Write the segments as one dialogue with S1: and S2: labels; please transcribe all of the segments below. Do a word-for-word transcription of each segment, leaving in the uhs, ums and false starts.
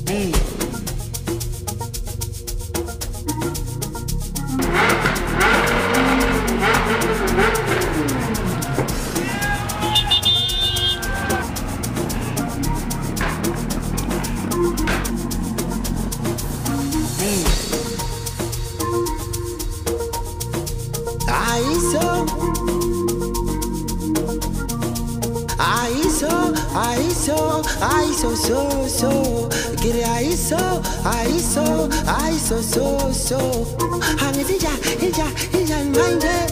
S1: Hey.
S2: ISO, ISO, so, so. Get it, ISO, ISO, ISO, so, so. Hang it, ija, ija, ija, mind it.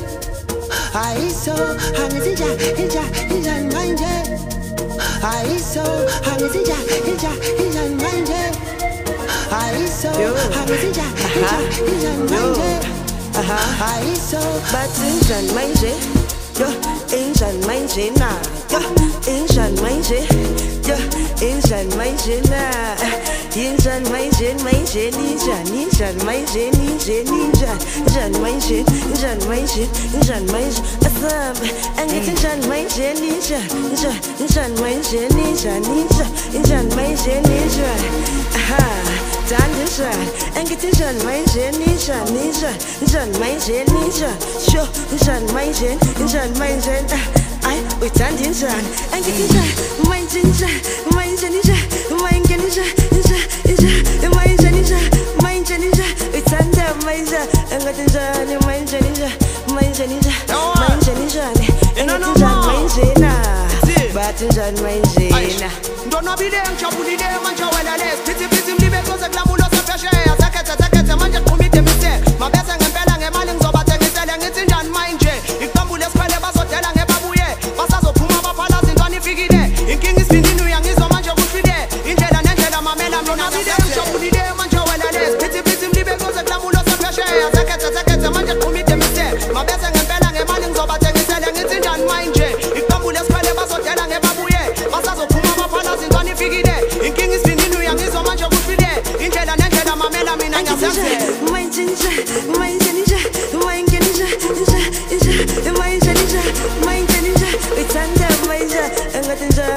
S2: ISO, hang it, ija, ija, ija, mind it. ISO, hang it, ija, ija, ija, mind it. ISO, hang it, ija, ija, ija, mind it. ISO,
S3: but in mind it. Yo, in mind it now. Yo, in mind it. Yo, in mind it now. In mind it, mind it, ninja, ninja, mind it, ninja, ninja, ninja, mind it, ninja, mind it, ninja, mind it. Asam, and it's ninja, mind it, ninja, ninja, ninja, mind it, ninja, ninja, ninja, mind it, ninja. Aha. Dan ninja, and get ninja, mind it, ninja, ninja, ninja, mind it, ninja. Sure, ninja, mind it, ninja, mind it. I we dan ninja, and get ninja, mind ninja, mind ninja, mind ninja, ninja, ninja, mind ninja, mind ninja. We dan the mind, and get ninja, mind ninja, mind ninja, mind ninja, and ninja, mind ninja. But ninja, mind ninja.
S4: Don't know be them, chabuli them, man, chawelales. Piti piti mlibe close, glamulo se peshe. Zakete, zakete, man, just commit a mistake. My best and belang, and maling so bad, and it's telling it's in Jan mind. In Tambule spell, basso telang, and babuye. Passazo, Puma, Palas, in Tony Figide. In King is Pindi, New Young is a man, good fide. In Jeda, Nangela, Mamela, don't know be them, chabuli them, man, chawelales. Piti piti mlibe close, glamulo se peshe. Zakete, zakete, man, just commit a mistake. My best and belang, and maling so bad, and it's telling it's in Jan mind. In Tambule spell, basso telang, and babuye. Passazo, Puma, Palas, in Tony Figide. In King is Pindi, New Young is a man, good fide. In Jeda, Nangela, Mamela, Minanga,
S3: my ninja, my ninja, my ninja, ninja, ninja, my ninja, my ninja. It's under my ninja, and got ninja,